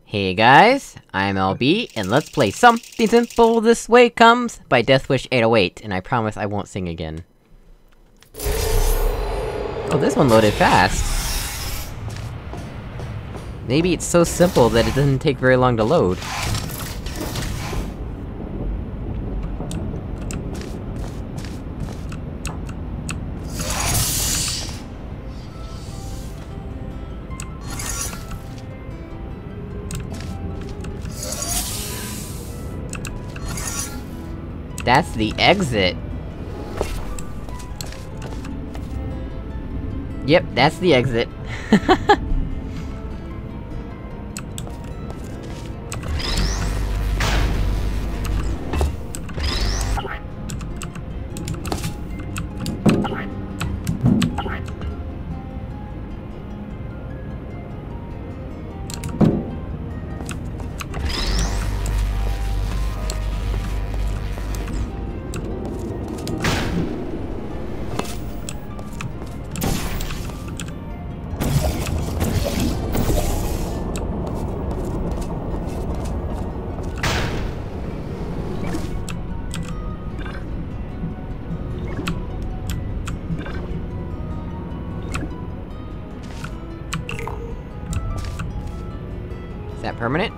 Hey guys, I'm LB, and let's play Something Simple This Way Comes by DeathWish808, and I promise I won't sing again. Oh, this one loaded fast. Maybe it's so simple that it doesn't take very long to load. That's the exit. Yep, that's the exit. Is that permanent?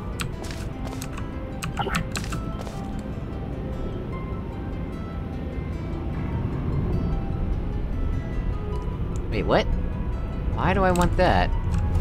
Wait, what? Why do I want that?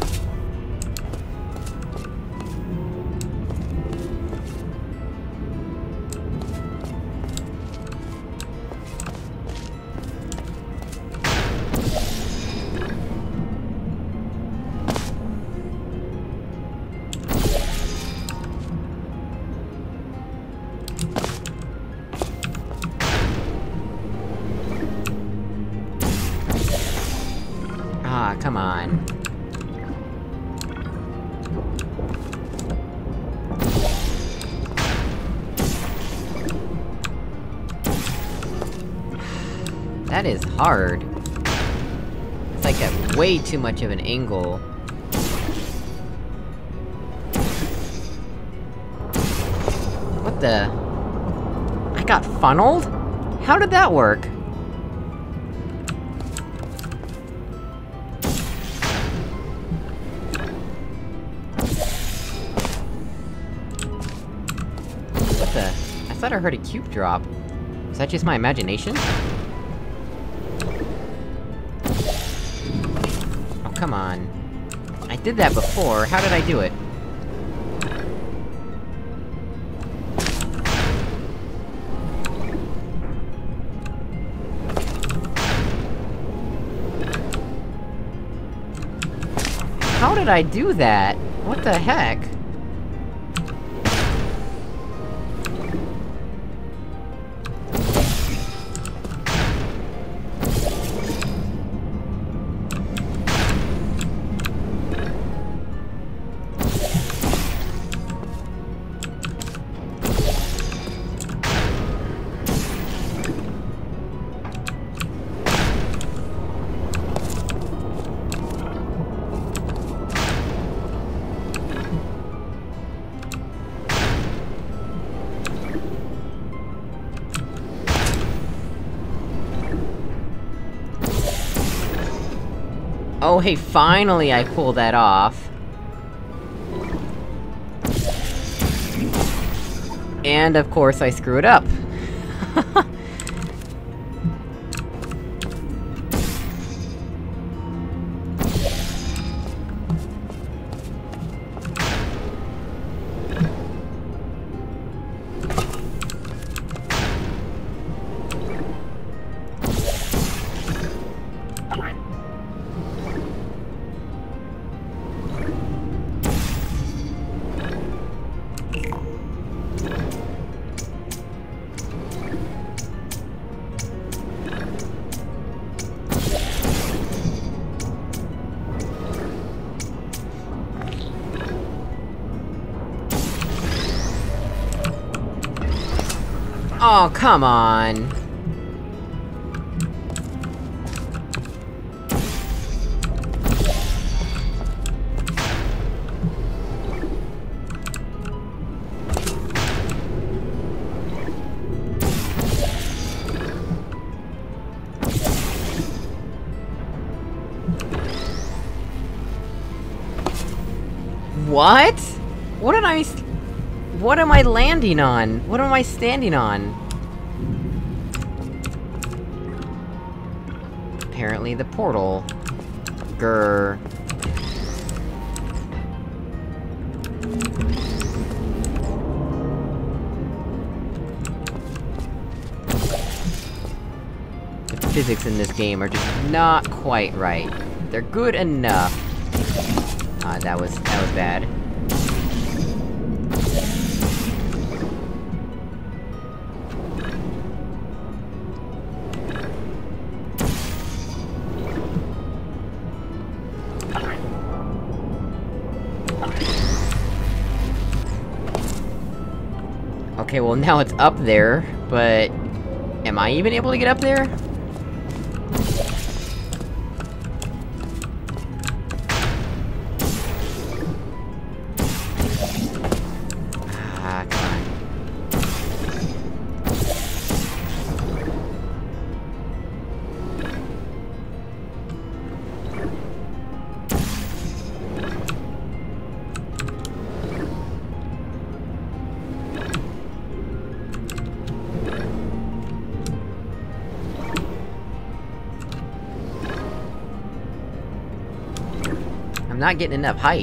Ah, come on. That is hard. It's like at way too much of an angle. What the? I got funneled? How did that work? What the? I thought I heard a cube drop. Is that just my imagination? Oh, come on. I did that before, how did I do it? How did I do that? What the heck? Oh hey, finally I pulled that off! And of course I screw it up! Oh, come on! What? What am I landing on? What am I standing on? Apparently the portal. Grr. The physics in this game are just not quite right. They're good enough. That was bad. Okay, well now it's up there, but... am I even able to get up there? Ah, come on. I'm not getting enough height.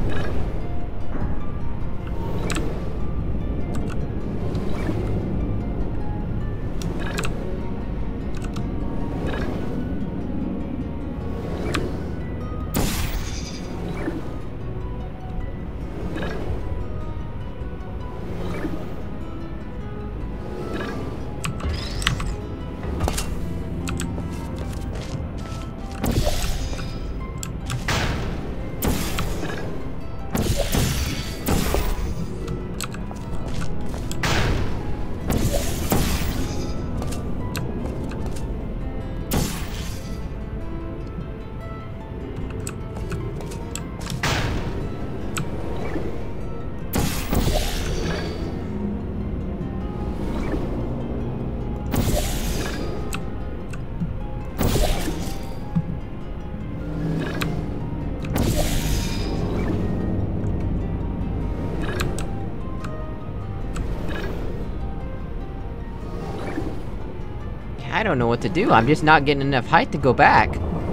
I don't know what to do, I'm just not getting enough height to go back.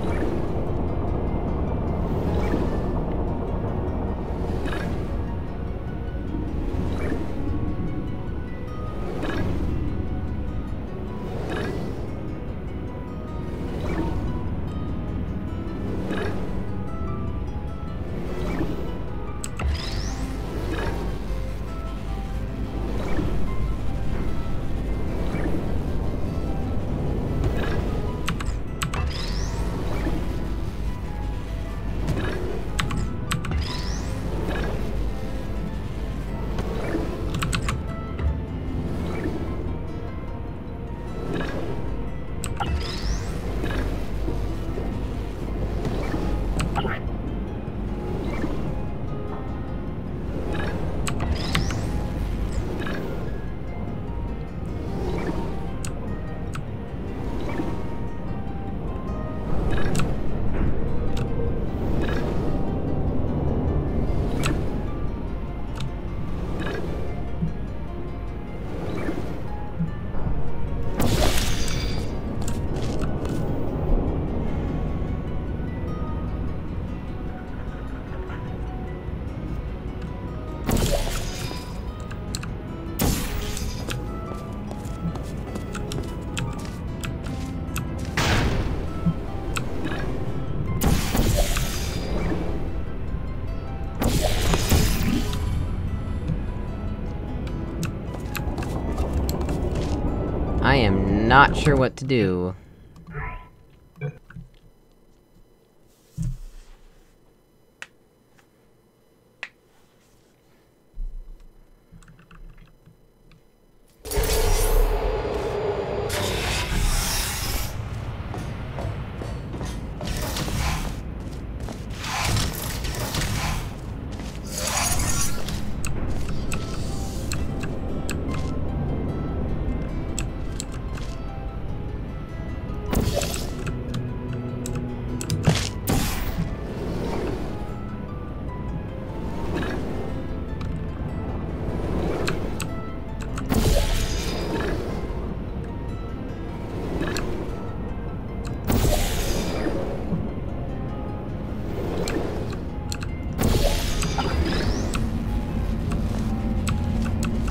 I am not sure what to do.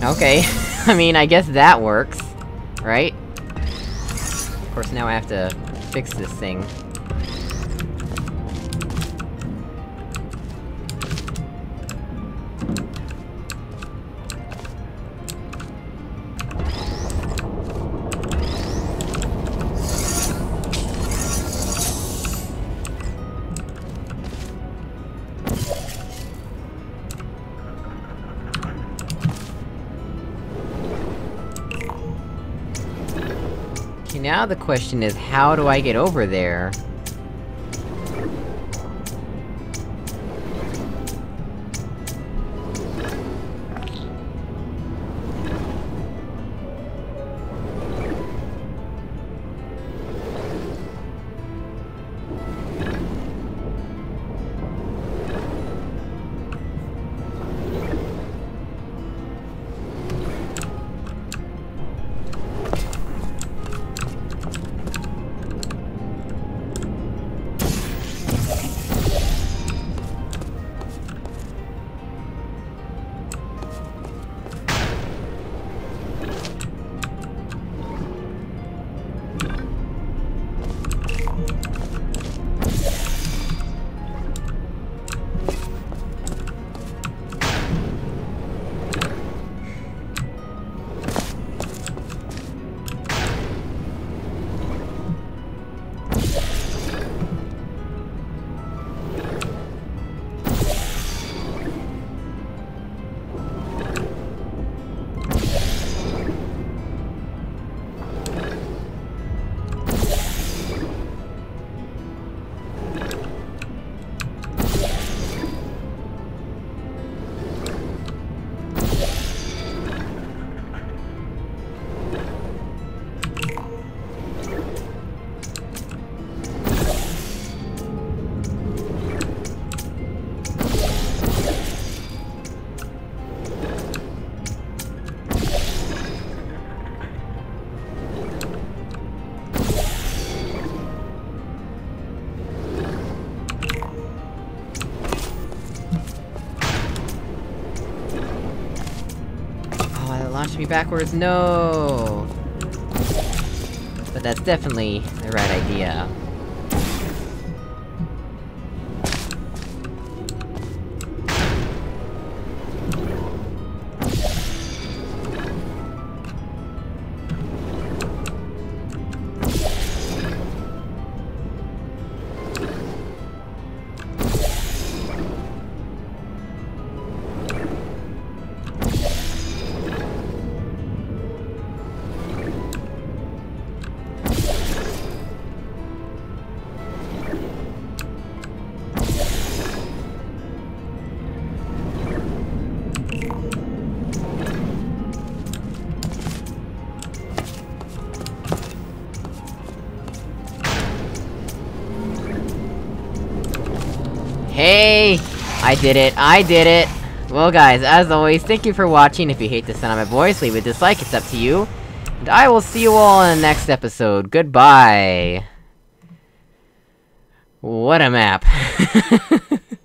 Okay, I mean, I guess that works, right? Of course, now I have to fix this thing. Okay, now the question is, how do I get over there? Launch me backwards, no! But that's definitely the right idea. Hey! I did it! I did it! Well guys, as always, thank you for watching. If you hate the sound of my voice, leave a dislike, it's up to you. And I will see you all in the next episode. Goodbye! What a map.